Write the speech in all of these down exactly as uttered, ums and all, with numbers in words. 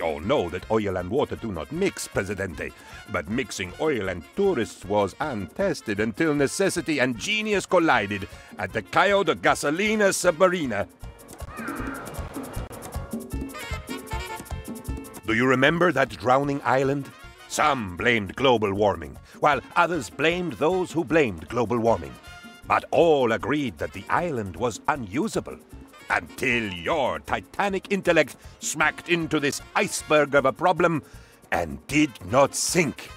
all know that oil and water do not mix, Presidente. But mixing oil and tourists was untested until necessity and genius collided at the Cayo de Gasolina Submarina. Do you remember that drowning island? Some blamed global warming, while others blamed those who blamed global warming. But all agreed that the island was unusable, until your titanic intellect smacked into this iceberg of a problem and did not sink.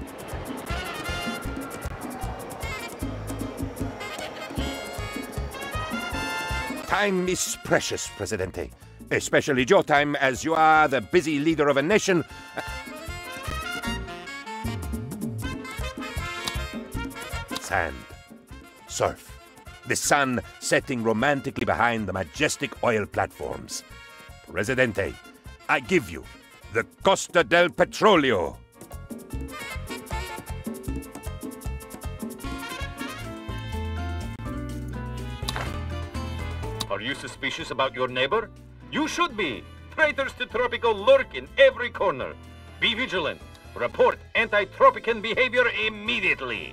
Time is precious, Presidente. Especially your time, as you are the busy leader of a nation. Sand, surf, the sun setting romantically behind the majestic oil platforms. Presidente, I give you the Costa del Petroleo. Are you suspicious about your neighbor? You should be. Traitors to Tropico lurk in every corner. Be vigilant. Report anti-Tropican behavior immediately.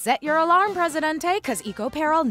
Set your alarm, Presidente, cause eco peril.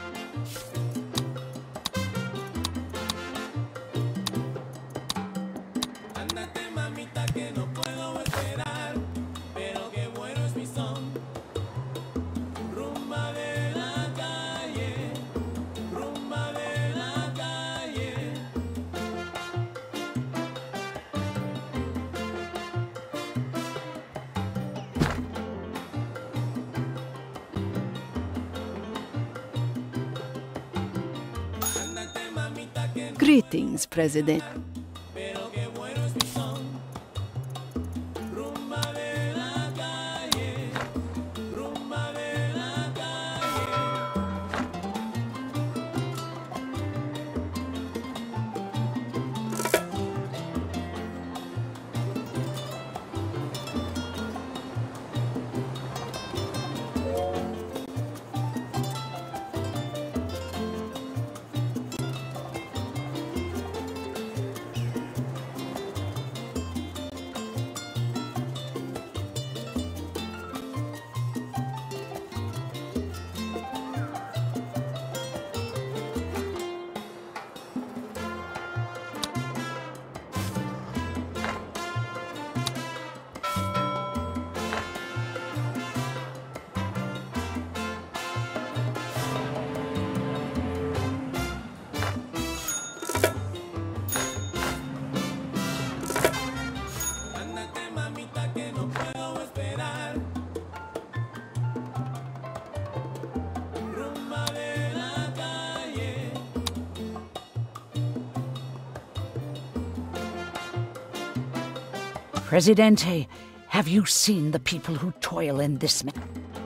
Greetings, President. Presidente, have you seen the people who toil in this ma-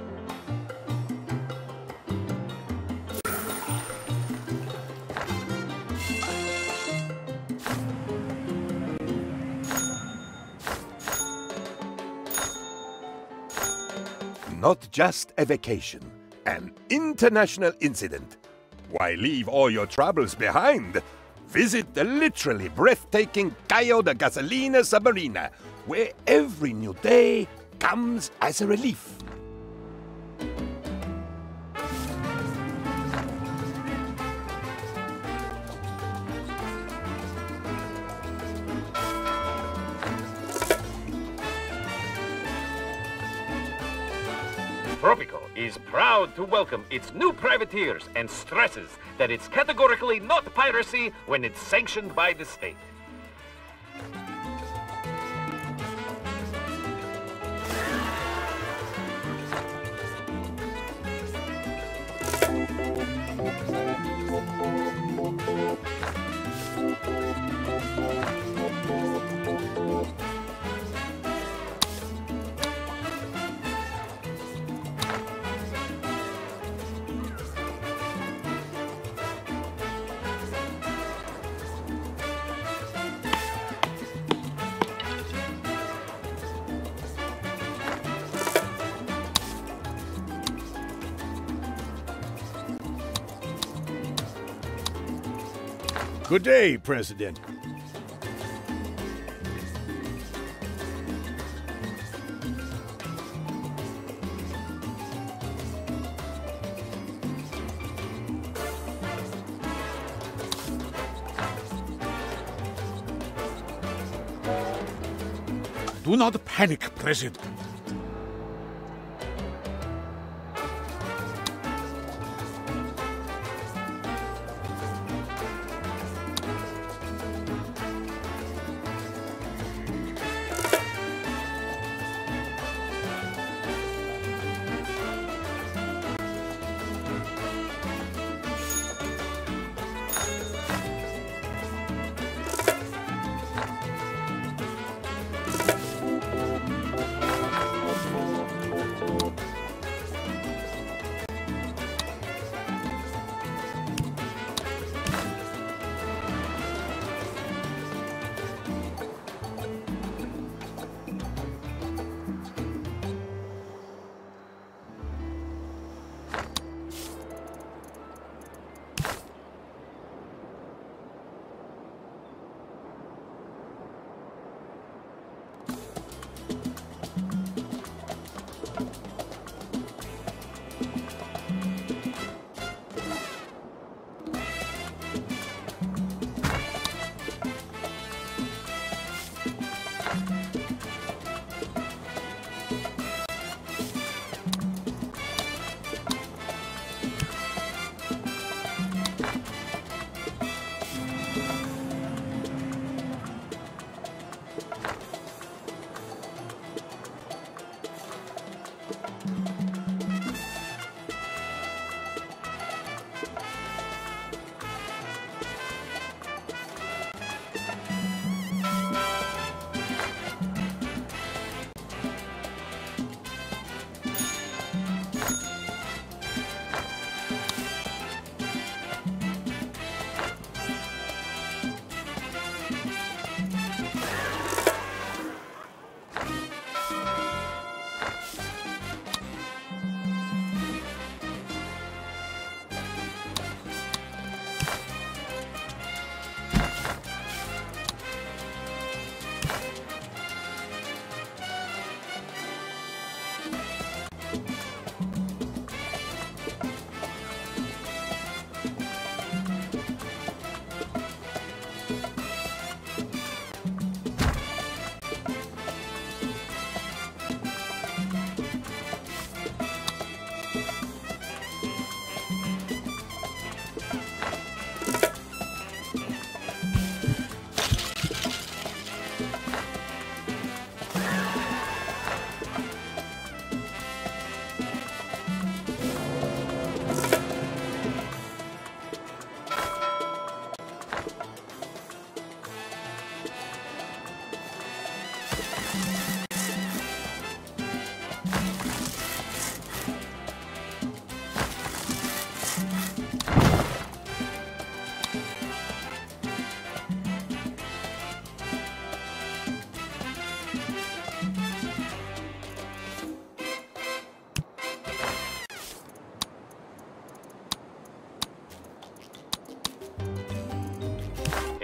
Not just a vacation, an international incident. Why leave all your troubles behind? Visit the literally breathtaking Cayo de Gasolina Submarina, where every new day comes as a relief. Tropico is proud to welcome its new privateers and stresses that it's categorically not piracy when it's sanctioned by the state. Good day, President. Do not panic, President.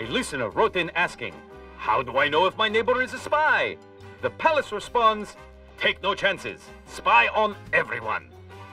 A listener wrote in asking, how do I know if my neighbor is a spy? The palace responds, take no chances. Spy on everyone.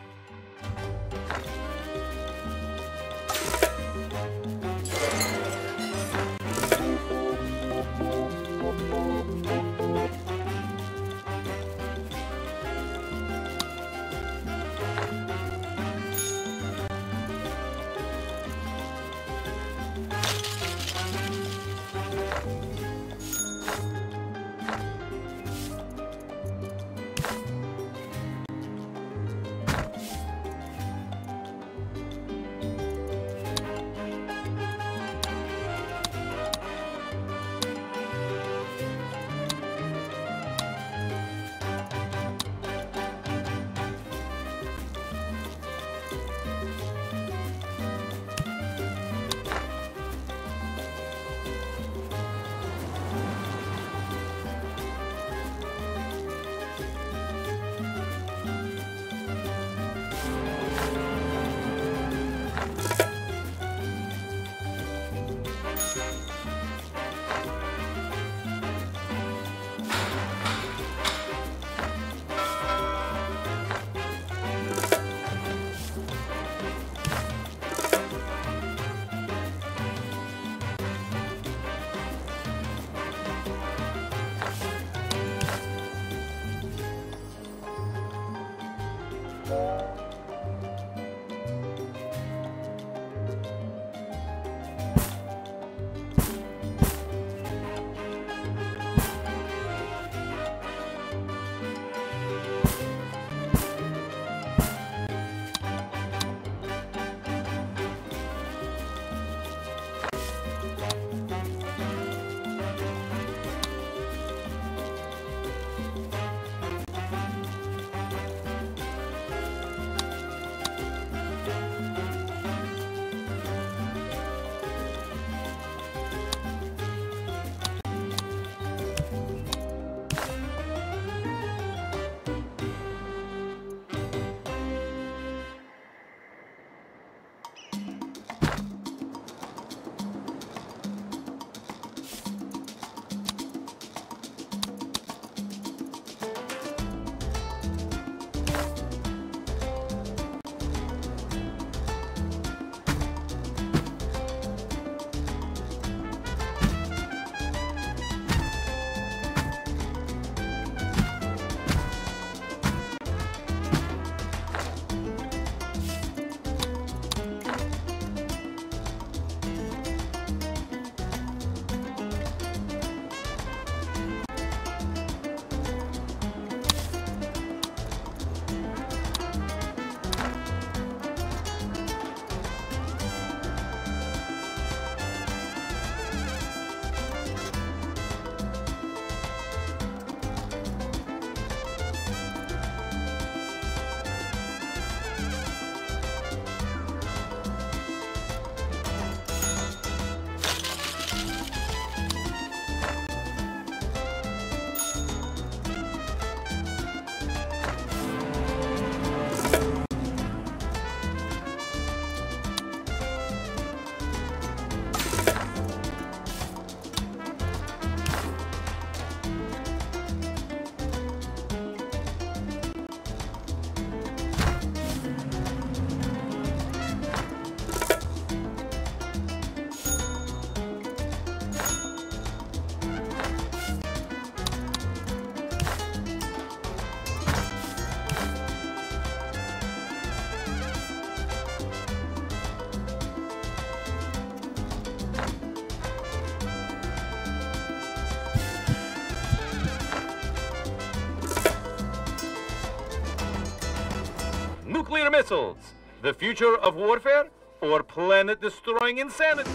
Nuclear missiles, the future of warfare or planet-destroying insanity?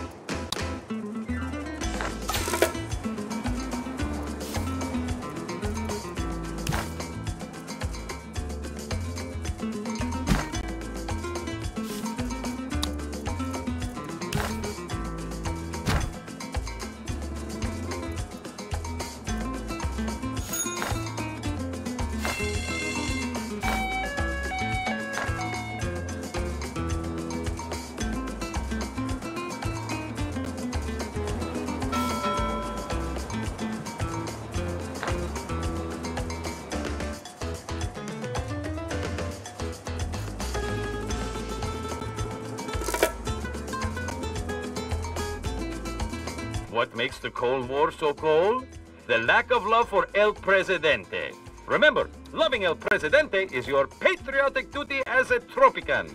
What makes the Cold War so cold? The lack of love for El Presidente. Remember, loving El Presidente is your patriotic duty as a Tropican.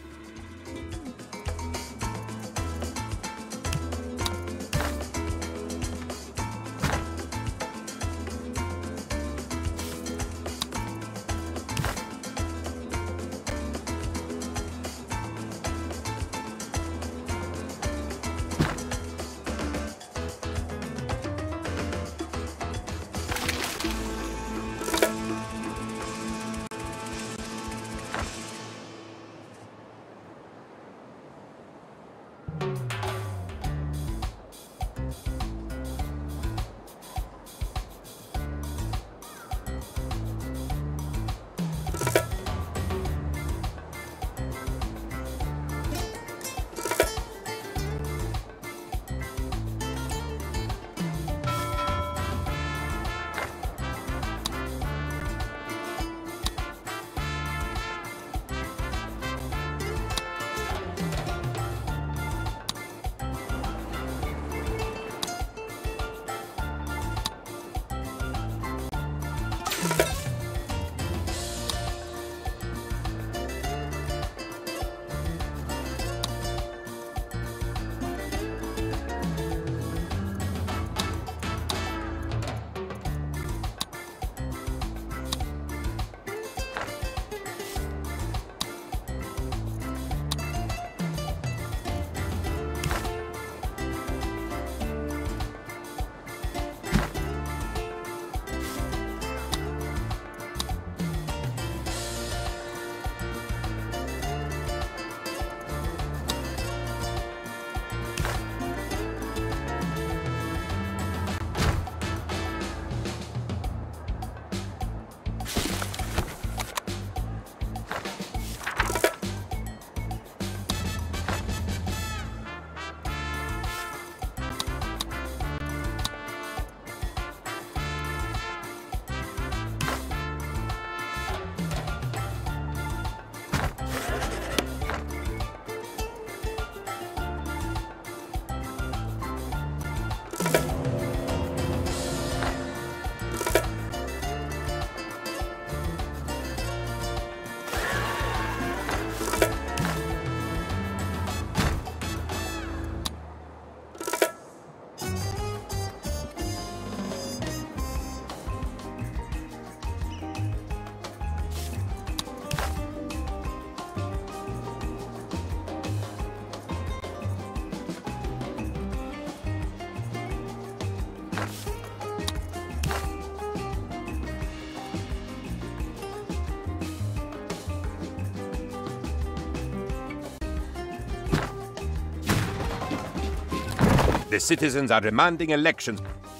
The citizens are demanding elections.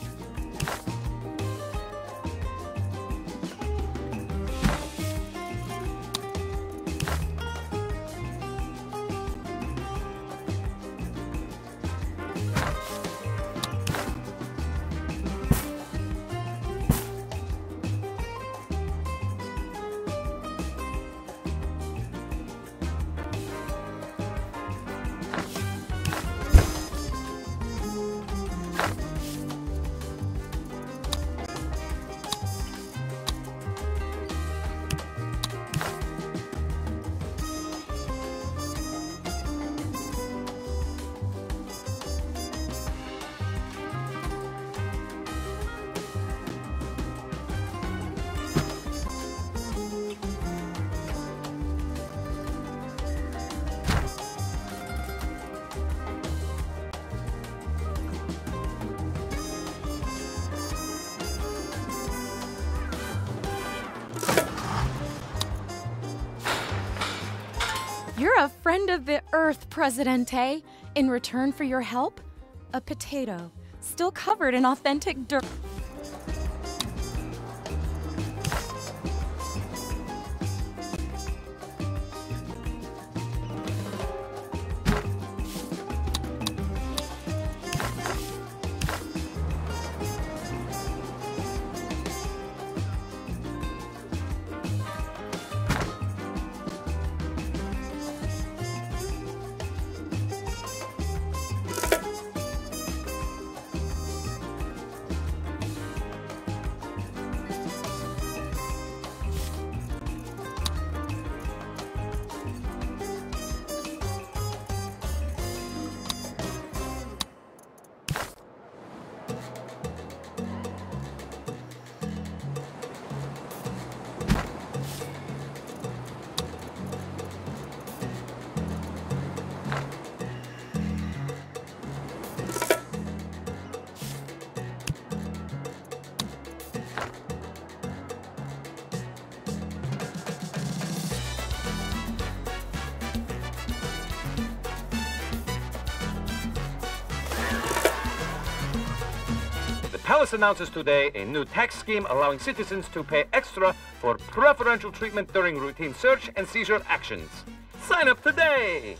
You're a friend of the Earth, Presidente. In return for your help, a potato, still covered in authentic dirt. palace announces today a new tax scheme allowing citizens to pay extra for preferential treatment during routine search and seizure actions. Sign up today!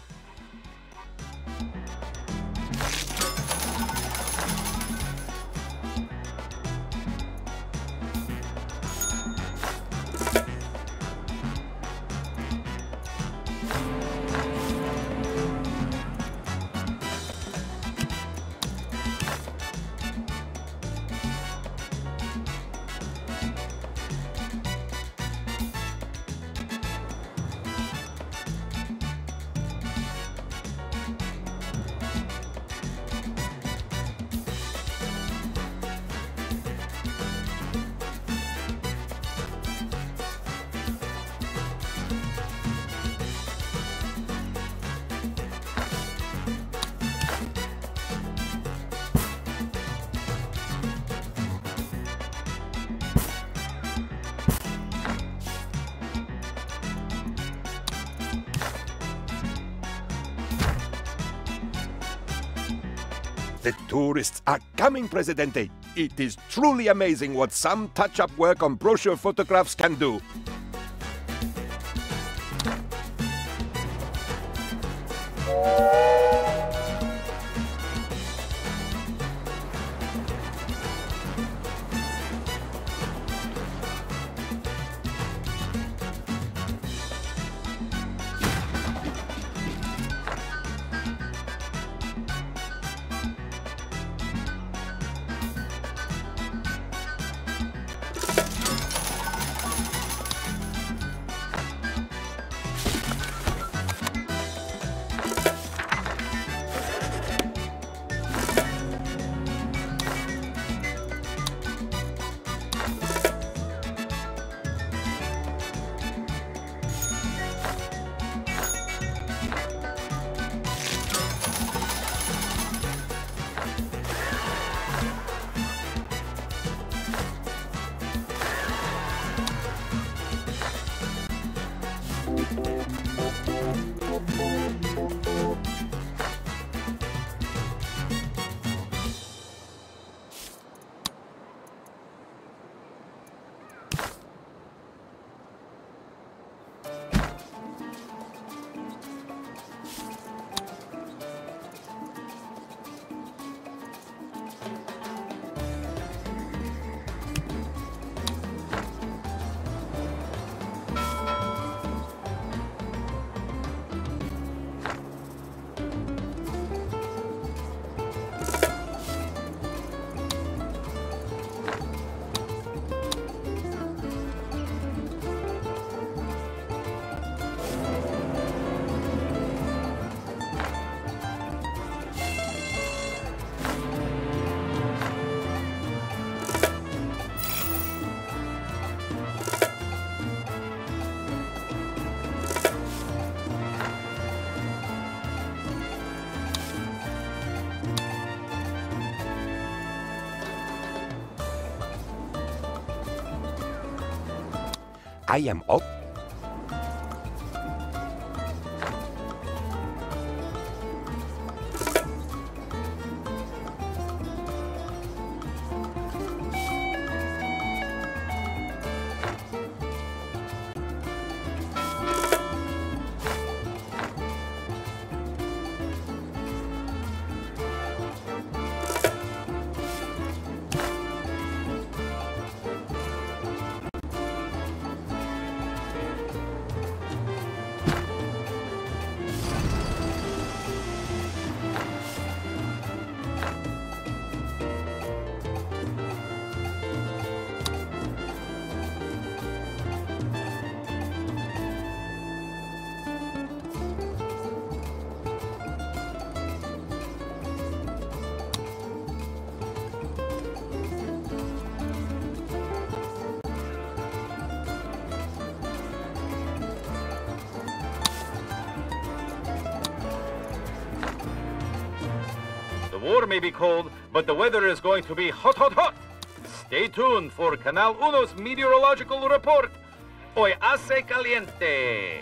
The tourists are coming, Presidente. It is truly amazing what some touch-up work on brochure photographs can do. I am up. The war may be cold, but the weather is going to be hot, hot, hot. Stay tuned for Canal Uno's meteorological report. Hoy hace caliente.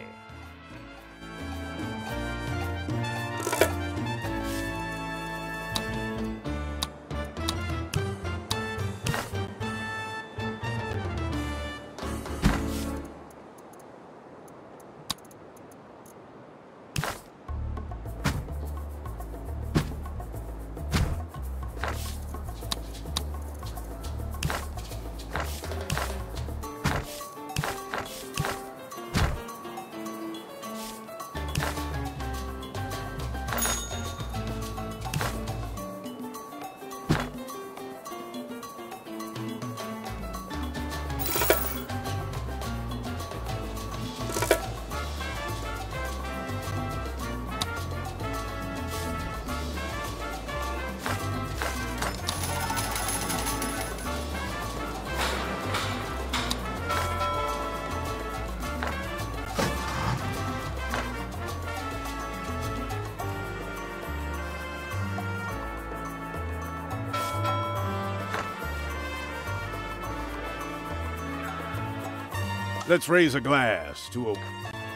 Let's raise a glass to a...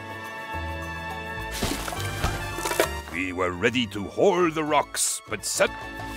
We were ready to haul the rocks, but sud...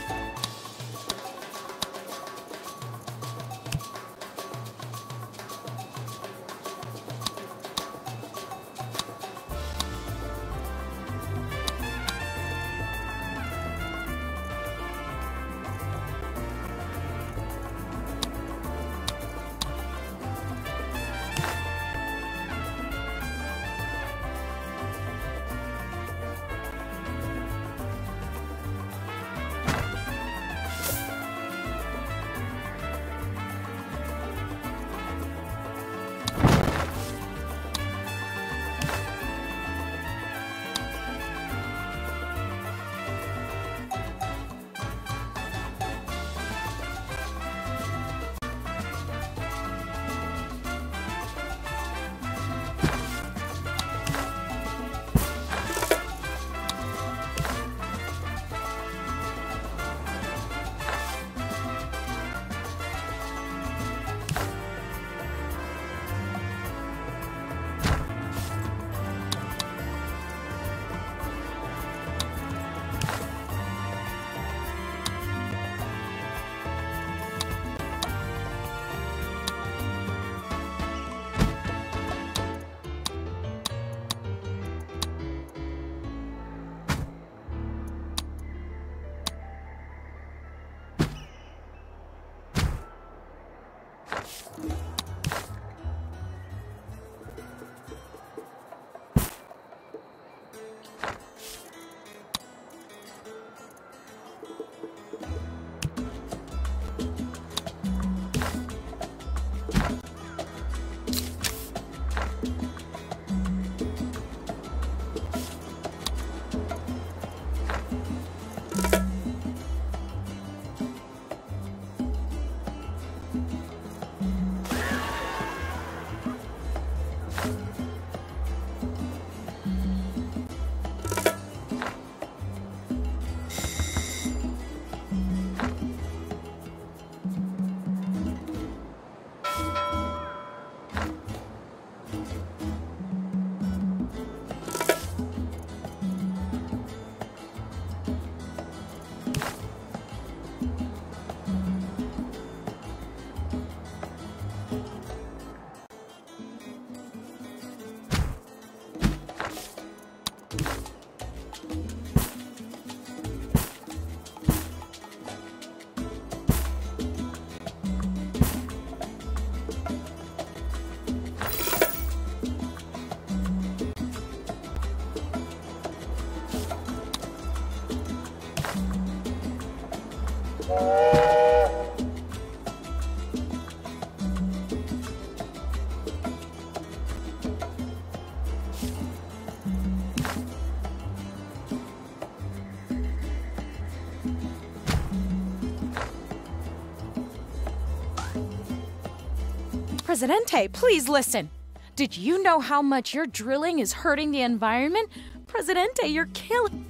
Presidente, please listen. Did you know how much your drilling is hurting the environment? Presidente, you're killing...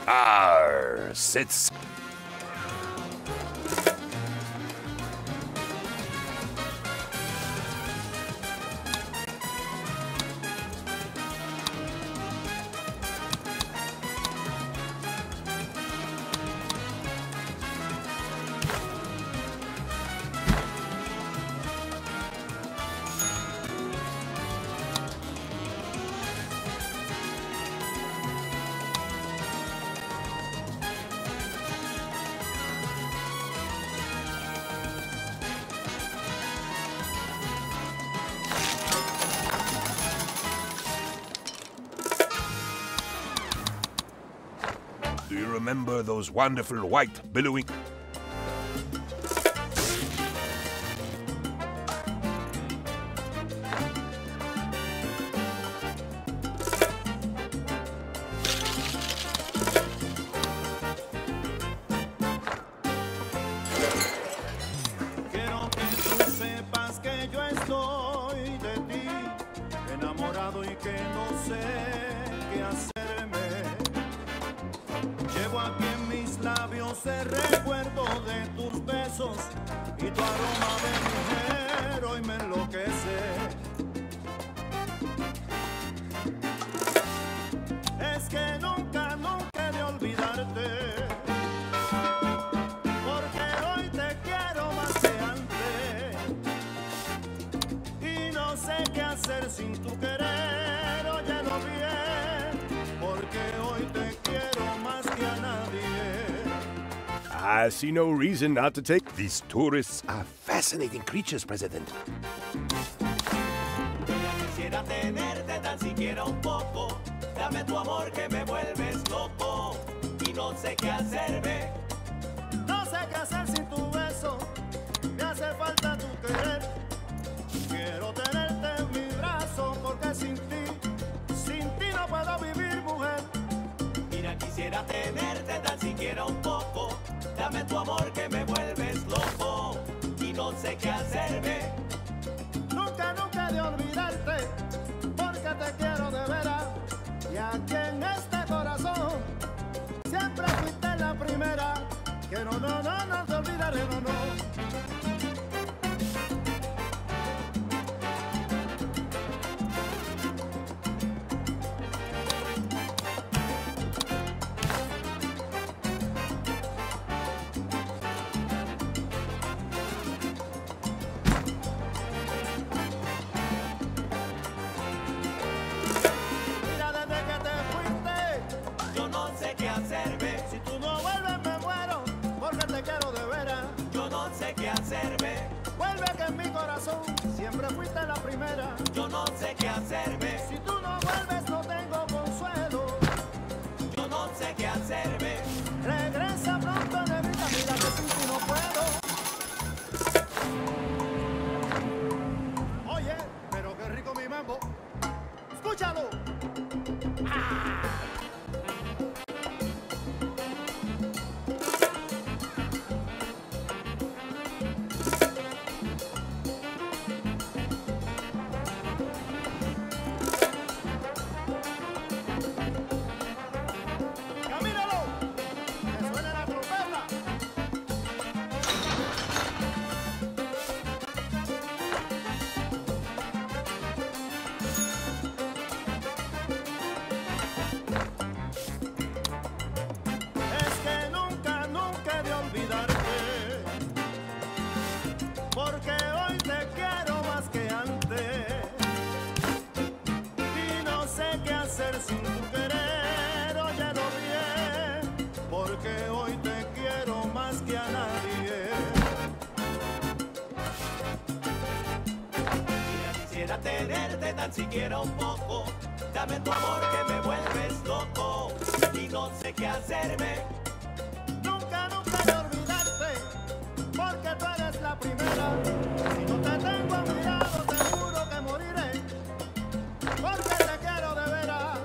Arr, sits. Do you remember those wonderful white billowing? Quiero que tú sepas que yo estoy de ti, enamorado y que no sé qué hacerme. Llevo aquí en mis labios el recuerdo de tus besos y tu aroma de mujer hoy me enloquece. Es que nunca, nunca he de olvidarte, porque hoy te quiero más que antes y no sé qué hacer sin tu querer. Óyelo bien, porque hoy te quiero más que a nadie. I see no reason not to take. These tourists are fascinating creatures, President. Quisiera tenerte tan siquiera un poco. Dame tu amor que me vuelves loco y no sé qué hacerme. No sé qué hacer sin tu beso. Me hace falta tu querer. Quiero tenerte en mi brazo porque sin ti, sin ti no puedo vivir, mujer. Mira, quisiera tenerte tan siquiera un poco. Dame tu amor que me vuelves loco y no sé qué hacerme. Nunca, nunca de olvidarte, porque te quiero de veras. Y aquí en este corazón siempre fuiste la primera. Que no, no, no, no te olvidaré, no, no. Mira, desde que te fuiste, yo no sé qué hacerme. Si tú no vuelves me muero, porque te quiero de veras. Yo no sé qué hacerme. Vuelve que en mi corazón siempre fuiste la primera. Yo no sé qué hacerme. Si tú no vuelves no tengo consuelo. Yo no sé qué hacerme. Regresa pronto, negrita, mira que sin ti no puedo. Oye, pero qué rico mi mambo. Escúchalo. Camínalo, que suene la trompeta. Es que nunca, nunca he de olvidarte, porque hoy te quiero más que antes y no sé qué hacer sin tu querer. Óyelo bien, porque hoy te quiero más que a nadie. Mira, quisiera tenerte tan siquiera un poco. Dame tu amor que me vuelves loco y no sé qué hacerme. Nunca, nunca de olvidarte, porque tú eres la primera. Si no te tengo a mi lado, te juro que moriré, porque te quiero de veras.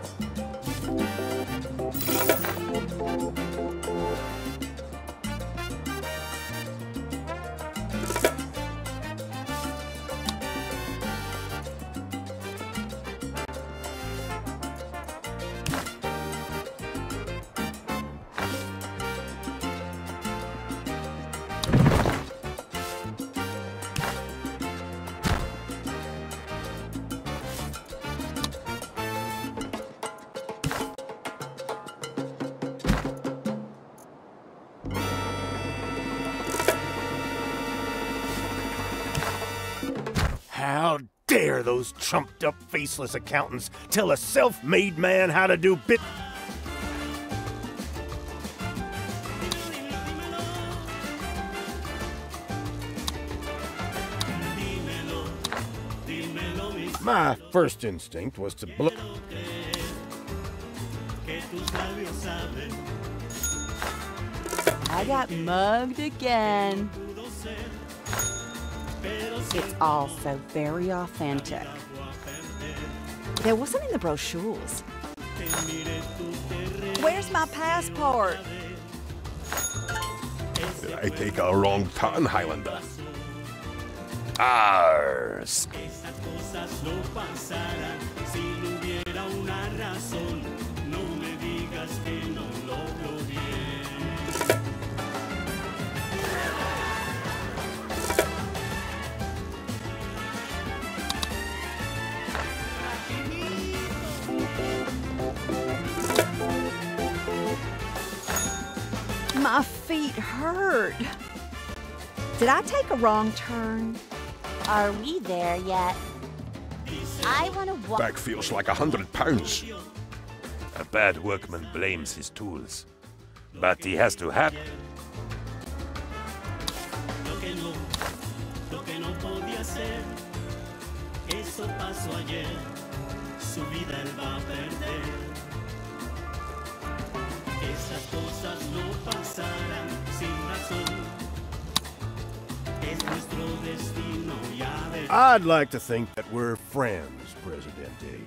How dare those trumped-up, faceless accountants tell a self-made man how to do bit... My first instinct was to blow... I got mugged again. It's all so very authentic. There wasn't in the brochures. Where's my passport? Did I take a wrong turn, Highlander? Arrs! My feet hurt. Did I take a wrong turn? Are we there yet? I want to walk. Back feels like a hundred pounds. A bad workman blames his tools, but he has to have. I'd like to think that we're friends, Presidente.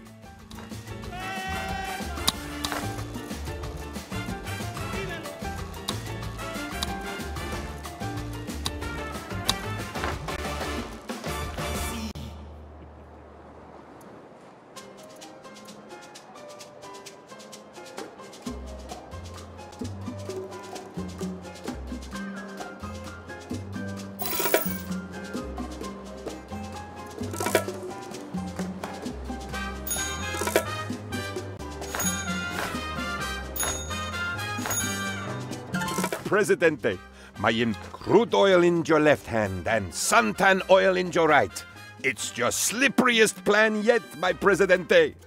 Presidente, my in crude oil in your left hand and suntan oil in your right. It's your slipperiest plan yet, my Presidente.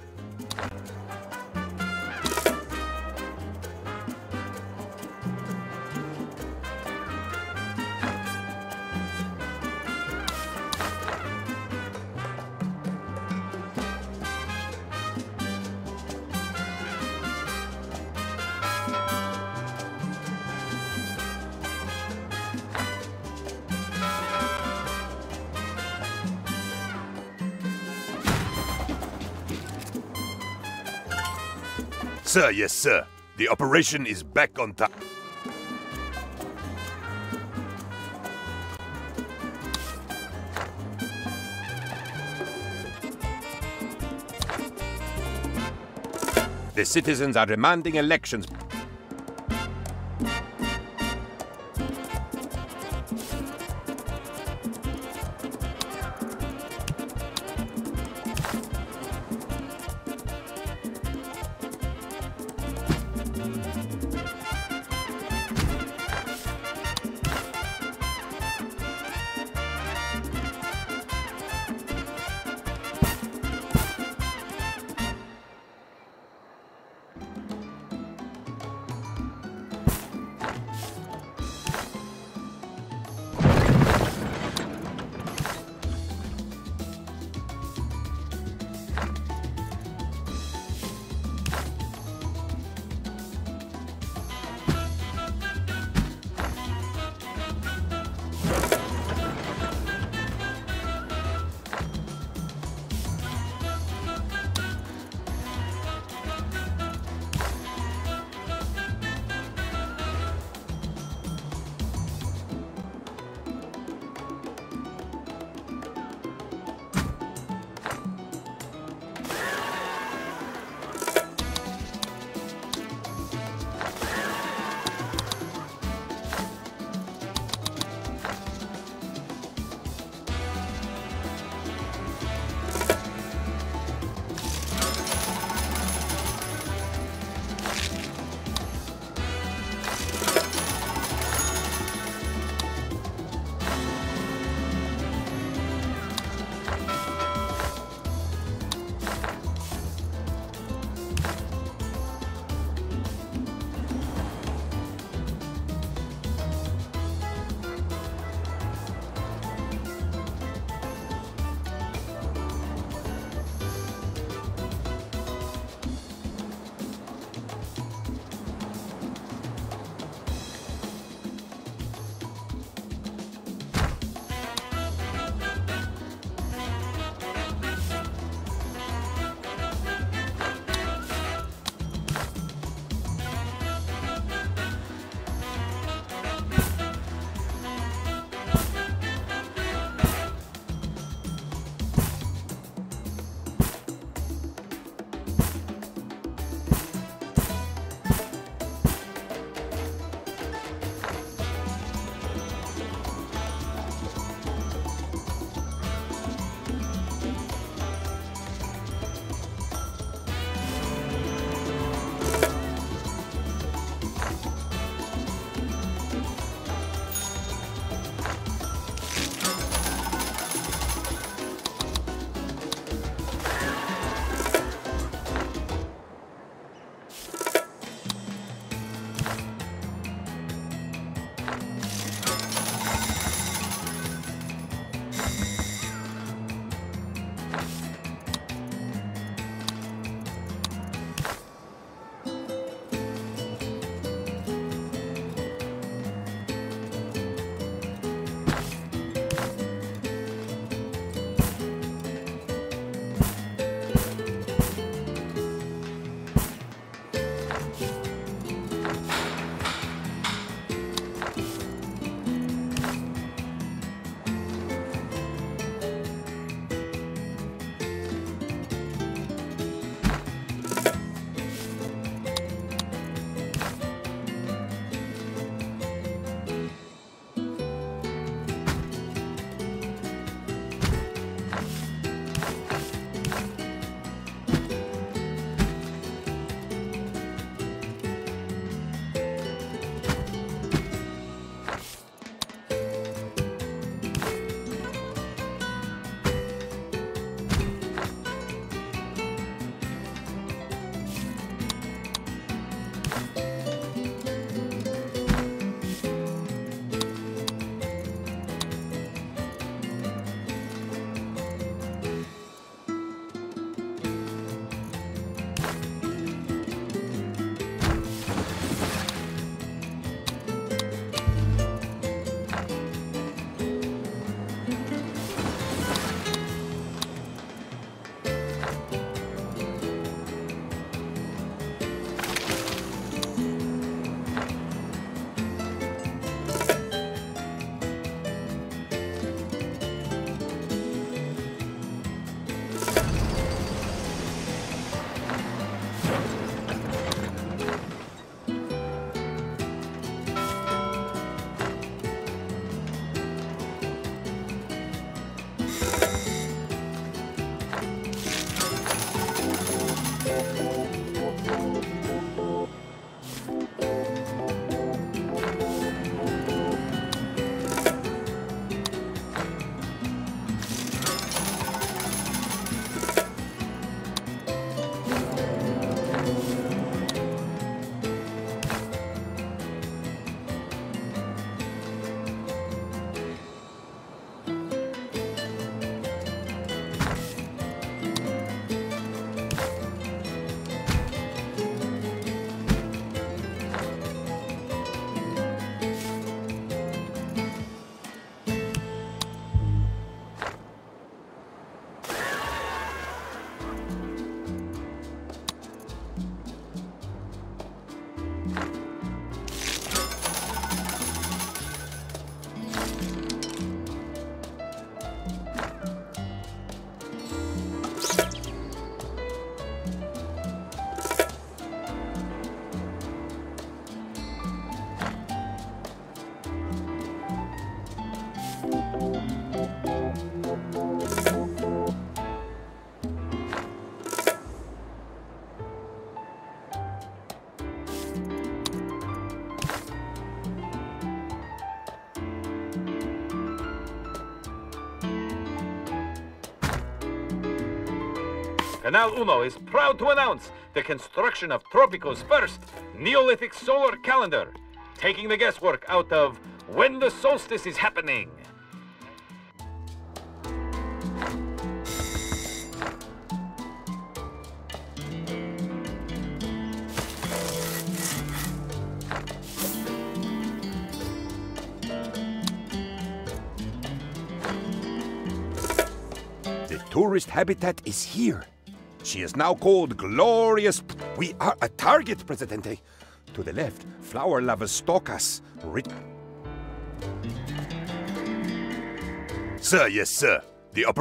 Sir, yes, sir. The operation is back on top. The citizens are demanding elections. Canal Uno is proud to announce the construction of Tropico's first Neolithic solar calendar, taking the guesswork out of when the solstice is happening. The tourist habitat is here. She is now called Glorious. We are a target, Presidente. To the left, flower lovers stalk us. Rit Sir, yes, sir. The upper...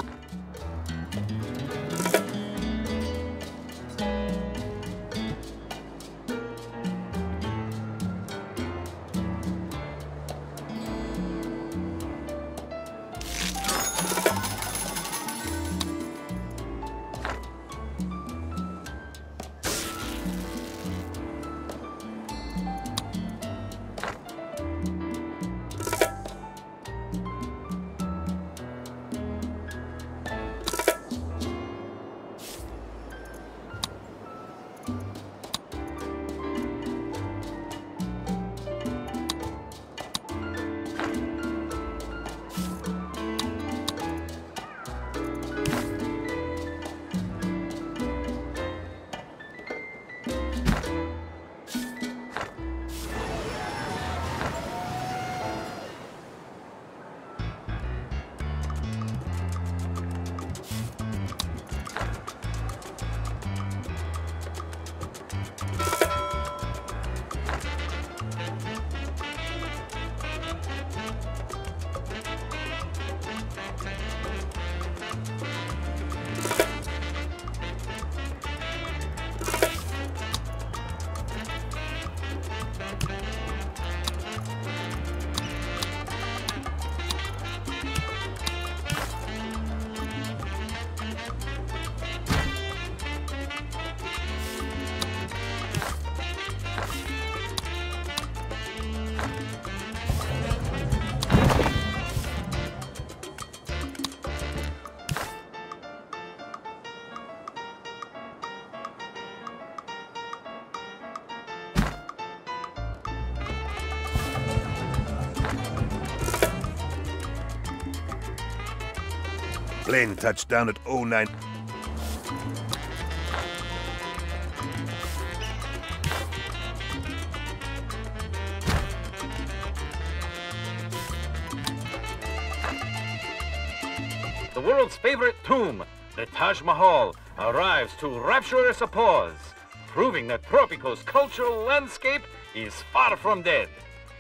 Plane touchdown at oh nine. The world's favorite tomb, the Taj Mahal, arrives to rapturous applause, proving that Tropico's cultural landscape is far from dead.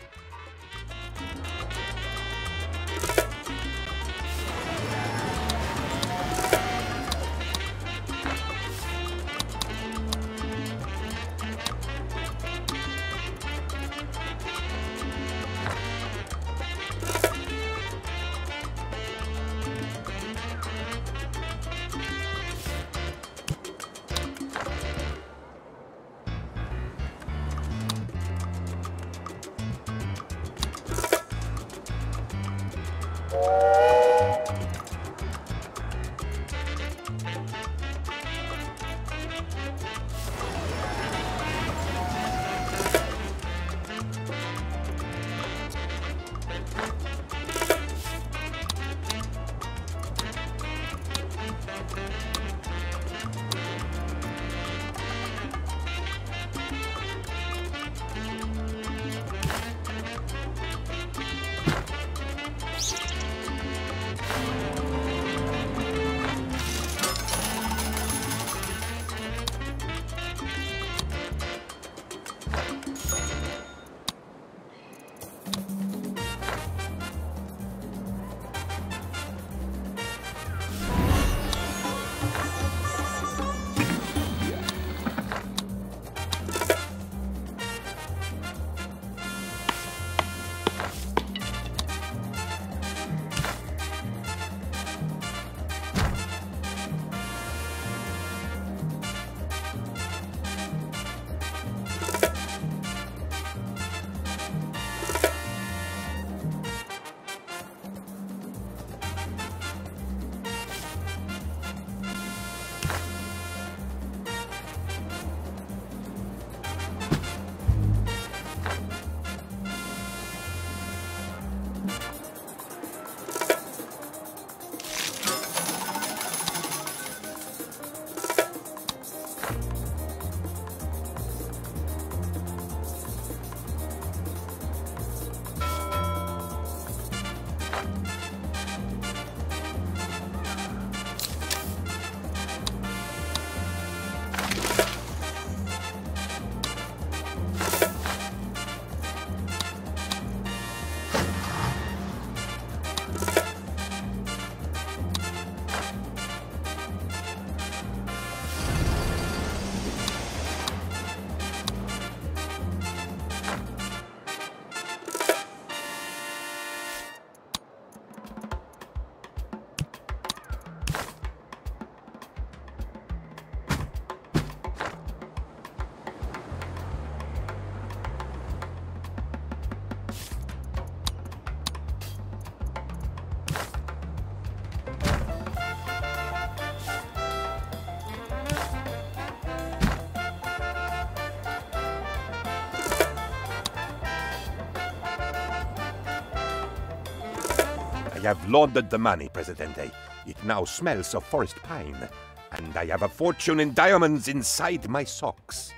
I have laundered the money, Presidente. It now smells of forest pine. And I have a fortune in diamonds inside my socks.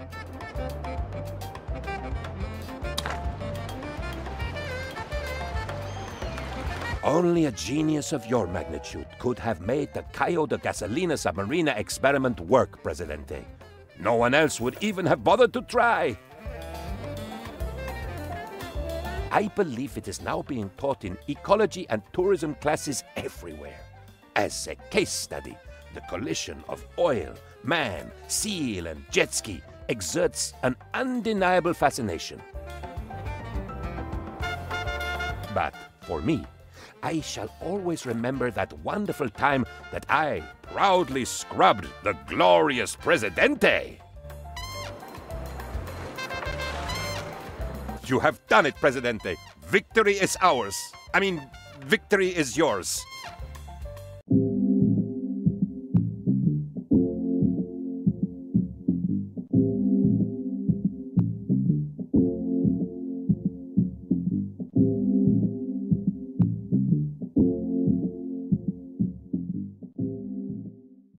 Only a genius of your magnitude could have made the Cayo de Gasolina Submarina experiment work, Presidente. No one else would even have bothered to try. I believe it is now being taught in ecology and tourism classes everywhere. As a case study, the collision of oil, man, seal, and jet ski exerts an undeniable fascination. But for me, I shall always remember that wonderful time that I proudly scrubbed the glorious Presidente. You have done it, Presidente. Victory is ours. I mean, victory is yours.